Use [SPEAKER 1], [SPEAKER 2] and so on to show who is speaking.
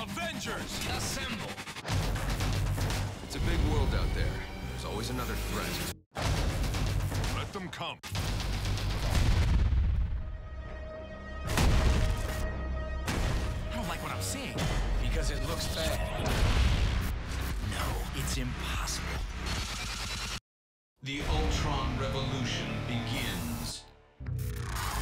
[SPEAKER 1] Avengers, assemble!
[SPEAKER 2] It's a big world out there. There's always another threat.
[SPEAKER 1] Let them come. I don't like what I'm seeing. Because it looks bad. No, it's impossible.
[SPEAKER 3] The Ultron revolution begins.